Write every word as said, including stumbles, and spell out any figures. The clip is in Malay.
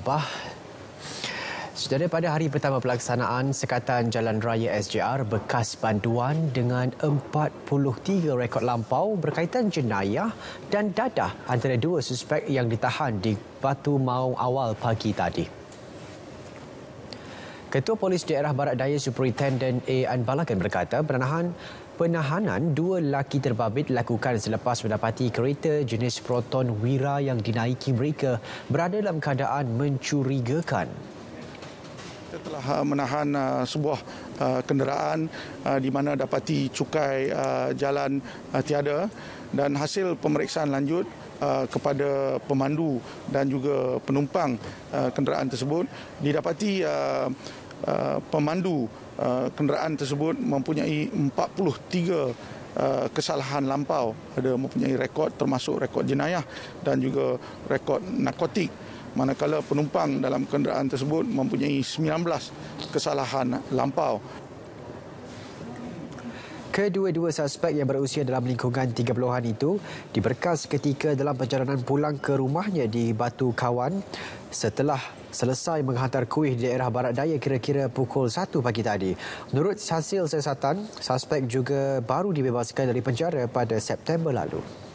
Bah, Saudara, pada hari pertama pelaksanaan Sekatan Jalan Raya S J R bekas banduan dengan empat puluh tiga rekod lampau berkaitan jenayah dan dadah antara dua suspek yang ditahan di Batu Maung awal pagi tadi. Ketua Polis Daerah Barat Daya Superintendent A. Anbalagan berkata penahanan penahanan dua lelaki terbabit dilakukan selepas mendapati kereta jenis Proton Wira yang dinaiki mereka berada dalam keadaan mencurigakan. Kita telah menahan uh, sebuah uh, kenderaan uh, di mana dapati cukai uh, jalan uh, tiada, dan hasil pemeriksaan lanjut uh, kepada pemandu dan juga penumpang uh, kenderaan tersebut didapati uh, uh, pemandu uh, kenderaan tersebut mempunyai empat puluh tiga uh, kesalahan lampau, ada mempunyai rekod termasuk rekod jenayah dan juga rekod narkotik. Manakala penumpang dalam kenderaan tersebut mempunyai sembilan belas kesalahan lampau. Kedua-dua suspek yang berusia dalam lingkungan tiga puluhan itu diberkas ketika dalam perjalanan pulang ke rumahnya di Batu Kawan setelah selesai menghantar kuih di daerah Barat Daya kira-kira pukul satu pagi tadi. Menurut hasil siasatan, suspek juga baru dibebaskan dari penjara pada September lalu.